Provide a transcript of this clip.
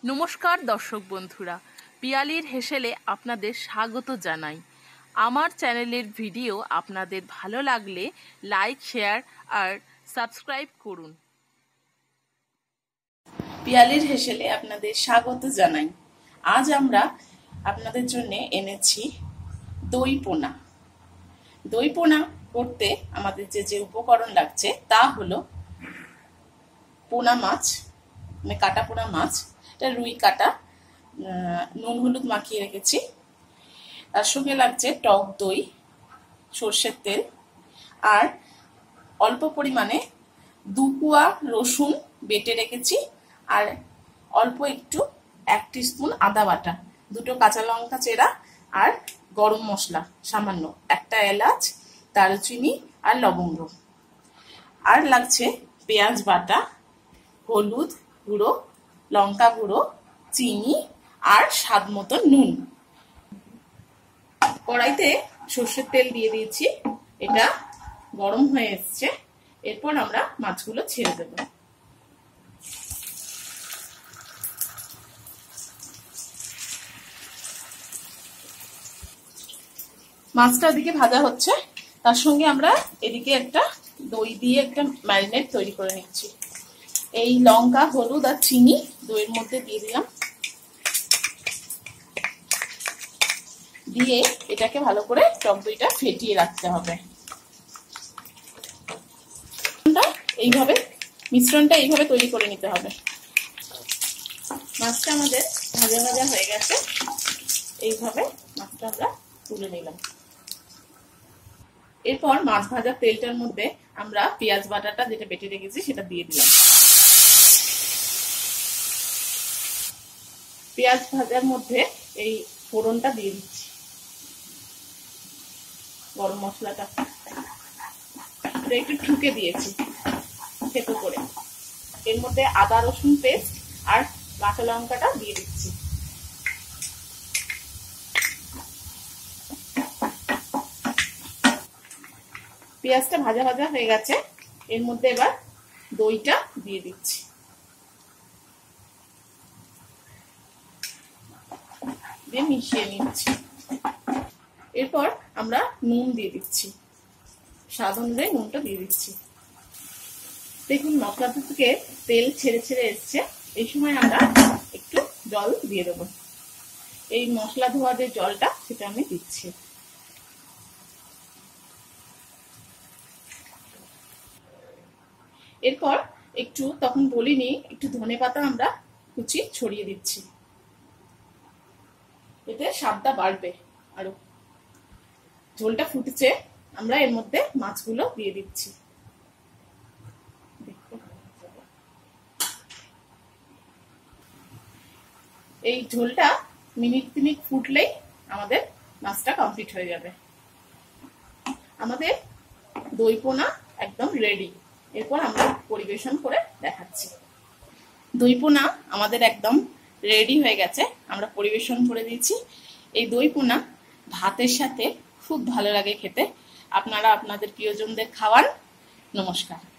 নমস্কার দর্শক বন্ধুরা, পিয়ালির হেসেলে আপনাদের স্বাগত জানাই। আমার চ্যানেলের ভিডিও আপনাদের ভালো লাগলে লাইক, শেয়ার আর সাবস্ক্রাইব করুন। পিয়ালির হেসেলে আপনাদের স্বাগত জানাই। আজ আমরা আপনাদের জন্য এনেছি দই পোনা। দই পোনা করতে আমাদের যে উপকরণ লাগছে তা হলো পোনা মাছ, মানে কাটা পোনা মাছ, এটা রুই কাটা, নুন হলুদ মাখিয়ে রেখেছি। তার সঙ্গে লাগছে টক দই, সর্ষের তেল, আর অল্প পরিমাণে 2 কোয়া রসুন বেটে রেখেছি, আর অল্প একটু 1 টিস্পুন আদা বাটা, 2টো কাঁচা লঙ্কা চেরা, আর গরম মশলা সামান্য, 1টা এলাচ, দারুচিনি আর লবঙ্গ। আর লাগছে পেঁয়াজ বাটা, হলুদ গুঁড়ো, লঙ্কা গুঁড়ো, চিনি আর স্বাদ মতো নুন। কড়াইতে সর্ষের তেল দিয়ে দিয়েছি, এটা গরম হয়ে এসছে। এরপর আমরা মাছগুলো ছেড়ে দেব। মাছটা ওদিকে ভাজা হচ্ছে, তার সঙ্গে আমরা এদিকে একটা দই দিয়ে একটা ম্যারিনেট তৈরি করে নিচ্ছি। এই লঙ্কা, হলুদ আর চিনি দইয়ের মধ্যে দিয়ে দিলাম, দিয়ে এটাকে ভালো করে টক দইটা ফেটিয়ে রাখতে হবে। এইভাবে মিশ্রণটা এইভাবে তৈরি করে নিতে হবে। মাছটা আমাদের ভাজা ভাজা হয়ে গেছে, এইভাবে মাছটা আমরা তুলে নিলাম। এরপর মাছ ভাজা তেলটার মধ্যে আমরা পেঁয়াজ বাটাটা যেটা বেটে রেখেছি সেটা দিয়ে দিলাম। পেঁয়াজ ভাজার মধ্যে এই ফোড়নটা দিয়ে দিচ্ছি, গরম মশলাটা একটু ঠুকে দিয়েছি থেতো করে। এর মধ্যে আদা রসুন পেস্ট আর কাঁচা লঙ্কাটা দিয়ে দিচ্ছি। পেঁয়াজটা ভাজা ভাজা হয়ে গেছে, এর মধ্যে এবার দইটা দিয়ে দিচ্ছি। দিয়ে মিশিয়ে নিচ্ছি। এরপর আমরা নুন দিয়ে দিচ্ছি, স্বাদ অনুযায়ী নুনটা দিয়ে দিচ্ছি। দেখুন মশলা থেকে তেল ছেড়ে ছেড়ে এসছে, এই সময় আমরা একটু জল দিয়ে দেবো। এই মশলা ধোয়া যে জলটা সেটা আমি দিচ্ছি। এরপর একটু, তখন বলিনি, একটু ধনেপাতা আমরা কুচি ছড়িয়ে দিচ্ছি, এতে স্বাদটা বাড়বে আরো। ঝোলটা ফুটছে, আমরা এর মধ্যে মাছগুলো দিয়ে দিচ্ছি। এই ঝোলটা মিনিট 3 ফুটলেই আমাদের মাছটা কমপ্লিট হয়ে যাবে। আমাদের দই পোনা একদম রেডি। এরপর আমরা পরিবেশন করে দেখাচ্ছি। দই পোনা আমাদের একদম রেডি হয়ে গেছে, আমরা পরিবেশন করে দিয়েছি। এই দই পোনা ভাতের সাথে খুব ভালো লাগে খেতে। আপনারা আপনাদের প্রিয়জনদের খাওয়ান। নমস্কার।